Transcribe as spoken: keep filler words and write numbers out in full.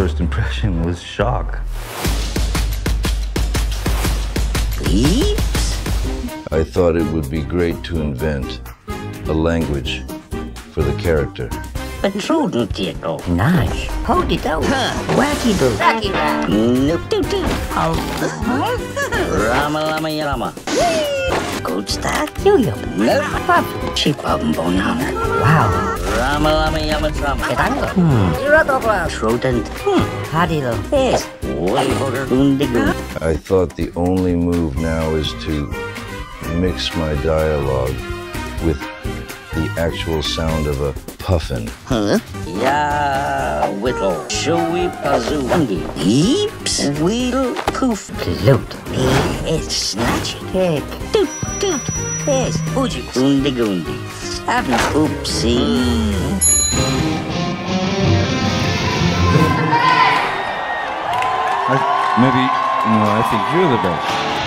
first impression was shock. Peeps? I thought it would be great to invent a language for the character. Patroon Tito. Nice. Hold it out. Wacky do. Wacky rap. Noop doo doo. Rama lama yama. Gold stack. Yo yo. Nope. Pop. Cheap album bonana. Wow. Rama lama yama drama. Ketango. Hmm. Iratokla. Rodent. Hmm. Hadilo. Yes. Way over. Gundigo. I thought the only move now is to mix my dialogue with the actual sound of a puffin. Huh? Yeah, whittle. Showy pazoo. Undy. Heaps. Wheel. Poof. Loot. Yes. Snatch. Heck. Doot. Doot. Yes. Uji. Gundi gundi. Have an oopsie. I, maybe, you know, I think you're the best.